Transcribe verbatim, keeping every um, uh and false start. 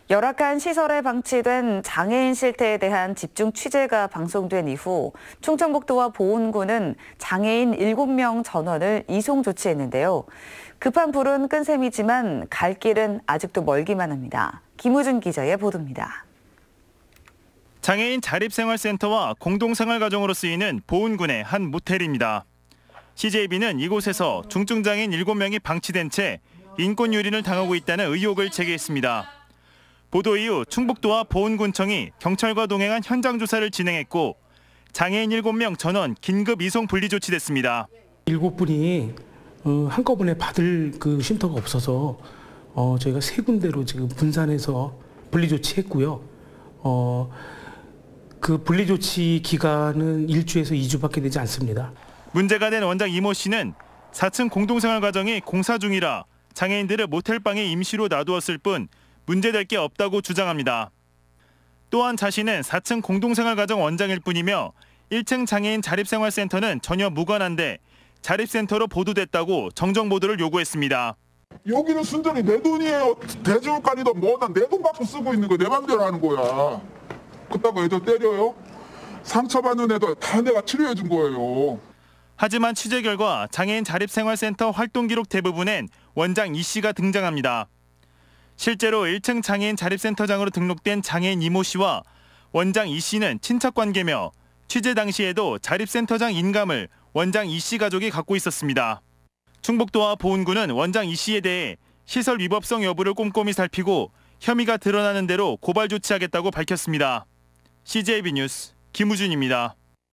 열악한 시설에 방치된 장애인 실태에 대한 집중 취재가 방송된 이후 충청북도와 보은군은 장애인 일곱 명 전원을 이송 조치했는데요. 급한 불은 끈 셈이지만 갈 길은 아직도 멀기만 합니다. 김우준 기자의 보도입니다. 장애인 자립생활센터와 공동생활가정으로 쓰이는 보은군의 한 모텔입니다. 씨제이비는 이곳에서 중증장애인 일곱 명이 방치된 채 인권유린을 당하고 있다는 의혹을 제기했습니다. 보도 이후 충북도와 보은군청이 경찰과 동행한 현장 조사를 진행했고 장애인 일곱 명 전원 긴급 이송 분리 조치됐습니다. 일곱 분이 한꺼번에 받을 그 쉼터가 없어서 어, 저희가 세 군데로 지금 분산해서 분리 조치했고요. 어, 그 분리 조치 기간은 일 주에서 이 주밖에 되지 않습니다. 문제가 된 원장 이모 씨는 사 층 공동생활 가정이 공사 중이라 장애인들을 모텔방에 임시로 놔두었을 뿐 문제될 게 없다고 주장합니다. 또한 자신은 사 층 공동생활 가정 원장일 뿐이며 일 층 장애인 자립생활센터는 전혀 무관한데 자립센터로 보도됐다고 정정 보도를 요구했습니다. 여기는 순전히 내 돈이에요. 대중간이든 뭐든 내 돈 받고 쓰고 있는 거 내 맘대로 하는 거야. 그따고 애들 때려요? 상처받는 애들 다 내가 치료해 준 거예요. 하지만 취재 결과 장애인 자립생활센터 활동 기록 대부분엔 원장 이 씨가 등장합니다. 실제로 일 층 장애인 자립센터장으로 등록된 장애인 이모 씨와 원장 이 씨는 친척 관계며 취재 당시에도 자립센터장 인감을 원장 이 씨 가족이 갖고 있었습니다. 충북도와 보은군은 원장 이 씨에 대해 시설 위법성 여부를 꼼꼼히 살피고 혐의가 드러나는 대로 고발 조치하겠다고 밝혔습니다. 씨제이비 뉴스 김우준입니다.